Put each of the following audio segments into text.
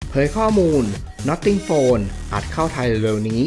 เผยข้อมูล Notting Phone อาจเข้าไทยเร็วนี้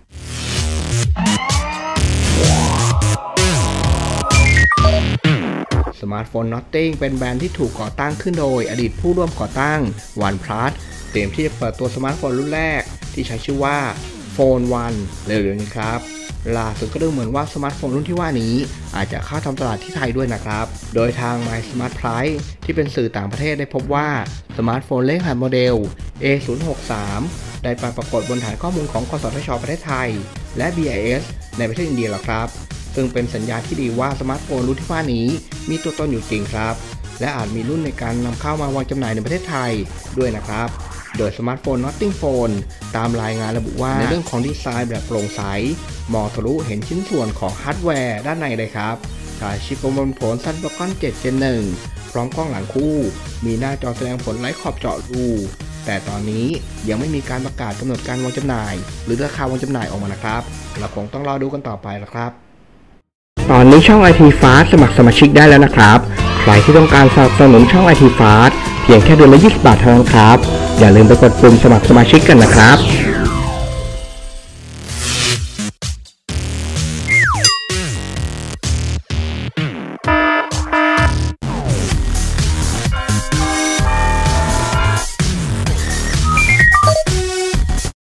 สมาร์ทโฟน Notting เป็นแบรนด์ที่ถูกก่อตั้งขึ้นโดยอดีตผู้ร่วมก่อตั้ง OnePlus เตรียมที่จะเปิดตัวสมาร์ทโฟนรุ่นแรกที่ใช้ชื่อว่า Phone One เร็วๆนี้ครับล่าสุดก็ดูเหมือนว่าสมาร์ทโฟนรุ่นที่ว่านี้อาจจะเข้าทำตลาดที่ไทยด้วยนะครับโดยทาง My Smart Price ที่เป็นสื่อต่างประเทศได้พบว่าสมาร์ทโฟนเลขรหัสโมเดล A063 ได้ปรากฏบนฐานข้อมูลของกสทช.ประเทศไทยและ BIS ในประเทศอินเดียแล้วครับซึ่งเป็นสัญญาณที่ดีว่าสมาร์ทโฟนรุ่นที่ว่านี้มีตัวตนอยู่จริงครับและอาจมีรุ่นในการนำเข้ามาวางจำหน่ายในประเทศไทยด้วยนะครับโดยสมาร์ทโฟน Notting Phone ตามรายงานระบุว่าในเรื่องของดีไซน์แบบโปร่งใสมองทะลุเห็นชิ้นส่วนของฮาร์ดแวร์ด้านในเลยครับใช้ชิปประมวลผล Snapdragon 7 Gen 1 พร้อมกล้องหลังคู่มีหน้าจอแสดงผลไร้ขอบเจาะรูแต่ตอนนี้ยังไม่มีการประกาศกำหนดการวางจำหน่ายหรือราคาวางจำหน่ายออกมานะครับเราคงต้องรอดูกันต่อไปนะครับตอนนี้ช่อง IT Fast สมัครสมาชิกได้แล้วนะครับใครที่ต้องการสนับสนุนช่อง IT Fast เพียงแค่เดือนละ20 บาทเท่านั้นครับอย่าลืมไปกดปุ่มสมัครสมาชิกกันนะครับ